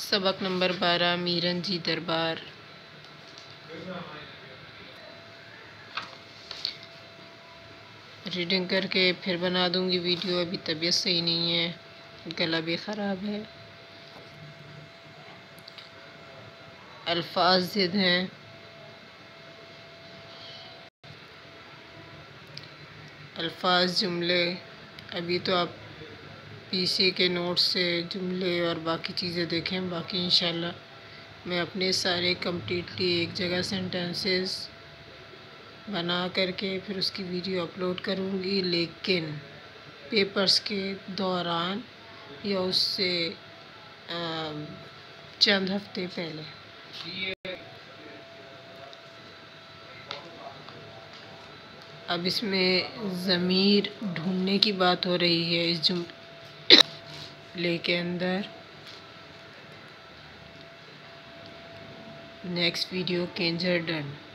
सबक नंबर 12 मीरन जी दरबार। रीडिंग करके फिर बना दूंगी वीडियो। अभी तबीयत सही नहीं है, गला भी ख़राब है। अल्फाज ज़िद हैं, अल्फाज जुमले। अभी तो आप पीछे के नोट्स से जुमले और बाकी चीज़ें देखें। बाकी इंशाल्लाह मैं अपने सारे कम्प्लीटली एक जगह सेंटेंसेस बना करके फिर उसकी वीडियो अपलोड करूँगी, लेकिन पेपर्स के दौरान या उससे चंद हफ्ते पहले। अब इसमें ज़मीर ढूंढने की बात हो रही है इस जुमले के अंदर। Next video kindergarten.